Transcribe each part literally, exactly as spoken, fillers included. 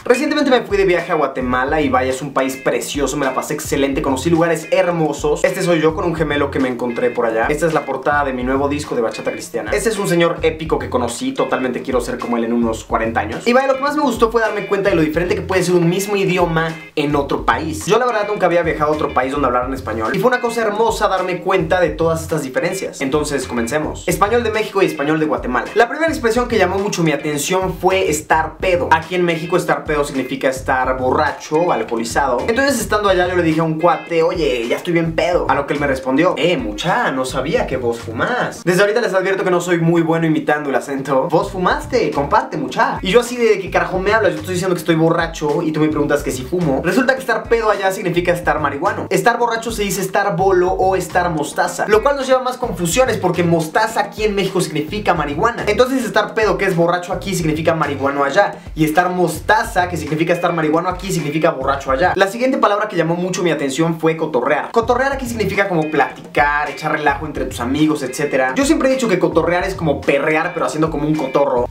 Recientemente me fui de viaje a Guatemala y vaya, es un país precioso, me la pasé excelente, conocí lugares hermosos. Este soy yo con un gemelo que me encontré por allá. Esta es la portada de mi nuevo disco de bachata cristiana. Este es un señor épico que conocí, totalmente quiero ser como él en unos cuarenta años. Y vaya, lo que más me gustó fue darme cuenta de lo diferente que puede ser un mismo idioma en otro país. Yo la verdad nunca había viajado a otro país donde hablaran español y fue una cosa hermosa darme cuenta de todas estas diferencias. Entonces comencemos. Español de México y español de Guatemala. La primera expresión que llamó mucho mi atención fue estar pedo. Aquí en México estar pedo significa estar borracho o alcoholizado. Entonces estando allá yo le dije a un cuate, oye, ya estoy bien pedo. A lo que él me respondió, eh, mucha, no sabía que vos fumás. Desde ahorita les advierto que no soy muy bueno imitando el acento. Vos fumaste, comparte, mucha. Y yo así de ¿qué carajo me hablas? Yo estoy diciendo que estoy borracho y tú me preguntas que si fumo. Resulta que estar pedo allá significa estar marihuano. Estar borracho se dice estar bolo o estar mostaza, lo cual nos lleva a más confusiones porque mostaza aquí en México significa marihuana. Entonces estar pedo, que es borracho aquí, significa marihuano allá. Y estar mostaza, que significa estar marihuano aquí, significa borracho allá. La siguiente palabra que llamó mucho mi atención fue cotorrear. Cotorrear aquí significa como platicar, echar relajo entre tus amigos, etcétera. Yo siempre he dicho que cotorrear es como perrear, pero haciendo como un cotorro.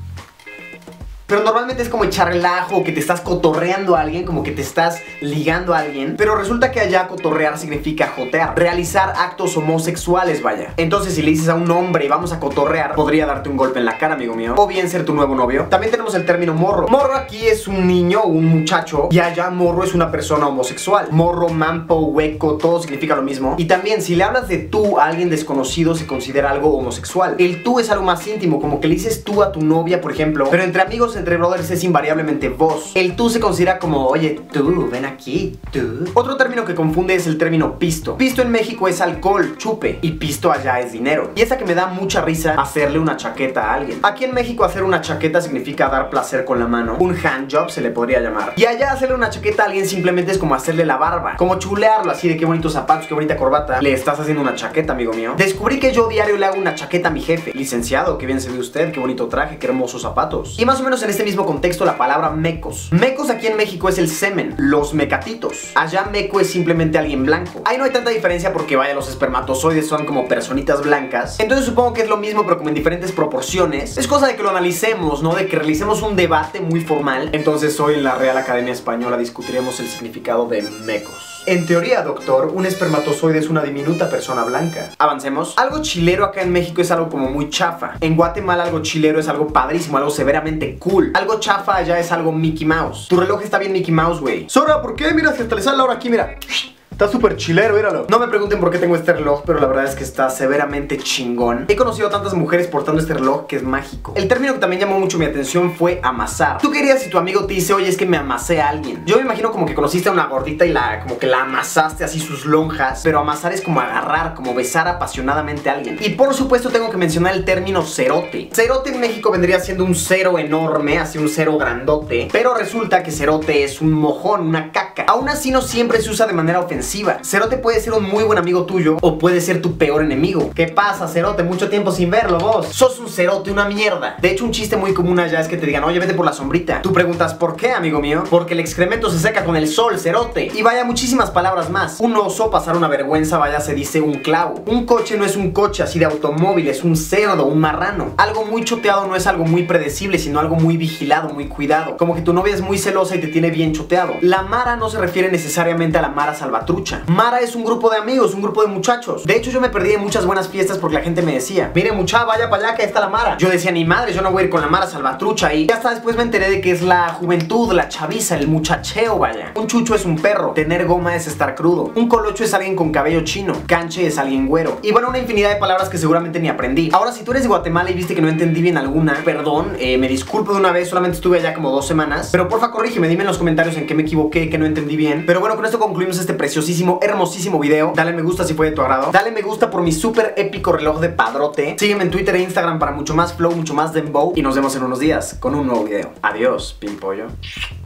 Pero normalmente es como echar relajo, que te estás cotorreando a alguien, como que te estás ligando a alguien. Pero resulta que allá cotorrear significa jotear, realizar actos homosexuales, vaya. Entonces si le dices a un hombre y vamos a cotorrear, podría darte un golpe en la cara, amigo mío, o bien ser tu nuevo novio. También tenemos el término morro. Morro aquí es un niño o un muchacho, y allá morro es una persona homosexual. Morro, mampo, hueco, todo significa lo mismo. Y también si le hablas de tú a alguien desconocido se considera algo homosexual. El tú es algo más íntimo, como que le dices tú a tu novia, por ejemplo. Pero entre amigos, entre brothers es invariablemente vos. El tú se considera como, oye, tú, ven aquí, tú. Otro término que confunde es el término pisto. Pisto en México es alcohol, chupe, y pisto allá es dinero. Y esa que me da mucha risa, hacerle una chaqueta a alguien. Aquí en México hacer una chaqueta significa dar placer con la mano. Un handjob se le podría llamar. Y allá hacerle una chaqueta a alguien simplemente es como hacerle la barba, como chulearlo así de qué bonitos zapatos, qué bonita corbata. Le estás haciendo una chaqueta, amigo mío. Descubrí que yo diario le hago una chaqueta a mi jefe. Licenciado, qué bien se ve usted, qué bonito traje, qué hermosos zapatos. Y más o menos en este mismo contexto la palabra mecos. Mecos aquí en México es el semen, los mecatitos. Allá meco es simplemente alguien blanco. Ahí no hay tanta diferencia porque vaya, los espermatozoides son como personitas blancas. Entonces supongo que es lo mismo pero como en diferentes proporciones. Es cosa de que lo analicemos, ¿no? De que realicemos un debate muy formal. Entonces hoy en la Real Academia Española discutiremos el significado de mecos. En teoría, doctor, un espermatozoide es una diminuta persona blanca. Avancemos. Algo chilero acá en México es algo como muy chafa. En Guatemala algo chilero es algo padrísimo, algo severamente cool. Algo chafa allá es algo Mickey Mouse. Tu reloj está bien Mickey Mouse, güey. Sora, ¿por qué? Mira, si hasta le sale la hora aquí, mira. Está súper chilero, míralo. No me pregunten por qué tengo este reloj, pero la verdad es que está severamente chingón. He conocido a tantas mujeres portando este reloj que es mágico. El término que también llamó mucho mi atención fue amasar. ¿Tú qué harías si tu amigo te dice, oye, es que me amasé a alguien? Yo me imagino como que conociste a una gordita y la como que la amasaste así sus lonjas. Pero amasar es como agarrar, como besar apasionadamente a alguien. Y por supuesto tengo que mencionar el término cerote. Cerote en México vendría siendo un cero enorme, así un cero grandote. Pero resulta que cerote es un mojón, una caca. Aún así no siempre se usa de manera ofensiva. Cerote puede ser un muy buen amigo tuyo o puede ser tu peor enemigo. ¿Qué pasa, cerote? Mucho tiempo sin verlo, vos. Sos un cerote, una mierda. De hecho, un chiste muy común allá es que te digan, oye, vete por la sombrita. Tú preguntas, ¿por qué, amigo mío? Porque el excremento se seca con el sol, cerote. Y vaya, muchísimas palabras más. Un oso, pasar una vergüenza, vaya, se dice un clavo. Un coche no es un coche así de automóvil, es un cerdo, un marrano. Algo muy choteado no es algo muy predecible, sino algo muy vigilado, muy cuidado. Como que tu novia es muy celosa y te tiene bien choteado. La mara no se refiere necesariamente a la mara salvatrucha. Mara es un grupo de amigos, un grupo de muchachos. De hecho yo me perdí en muchas buenas fiestas porque la gente me decía, mire mucha, vaya para allá que ahí está la Mara. Yo decía, ni madre, yo no voy a ir con la Mara salvatrucha. Y hasta después me enteré de que es la juventud, la chaviza, el muchacheo, vaya. Un chucho es un perro, tener goma es estar crudo. Un colocho es alguien con cabello chino, canche es alguien güero. Y bueno, una infinidad de palabras que seguramente ni aprendí. Ahora, si tú eres de Guatemala y viste que no entendí bien alguna, perdón, eh, me disculpo de una vez, solamente estuve allá como dos semanas. Pero porfa corrígeme, dime en los comentarios en qué me equivoqué, que no entendí bien. Pero bueno, con esto concluimos este preciosísimo, hermosísimo video. Dale me gusta si fue de tu agrado. Dale me gusta por mi súper épico reloj de padrote. Sígueme en Twitter e Instagram para mucho más flow, mucho más dembow. Y nos vemos en unos días con un nuevo video. Adiós, pimpollo.